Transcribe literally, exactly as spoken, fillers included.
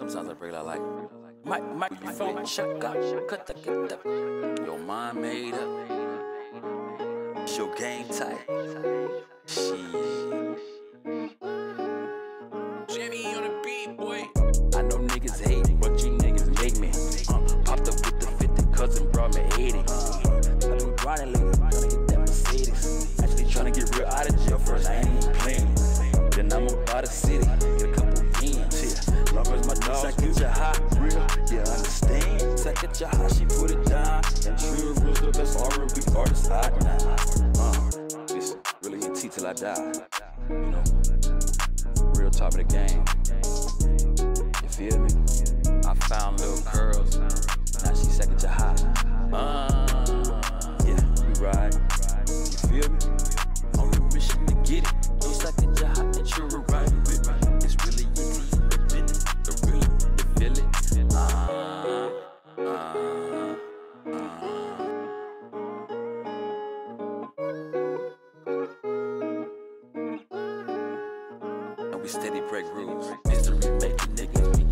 Sometimes I break it out like, Mike, Mike, you phone, shut up, cut the get up. Your mind made up. It's your game tight. Shit. Jimmy on the beat, boy. I know niggas hate, but you niggas make me. Uh, popped up with the fifty, cousin brought me eighty. Uh, I been grinding lately, tryna get that Mercedes. Actually tryna get real out of jail first, I ain't even playing. Then I'm about the city, get a couple ends. Yeah, long as my dog get you hot, real, yeah, understand. Second your hot, she put it down. And true rules, the best R and B artist hot now. Uh, listen, really Ent till I die. You know, real top of the game. You feel me? I found little curls, now she second to hot. Uh, yeah, we ride. You feel me? On the mission to get it. No second to hot, and you're right. It's really easy, the feeling, the real, the feeling. Uh, uh, uh. And we steady break rules. Mystery making niggas.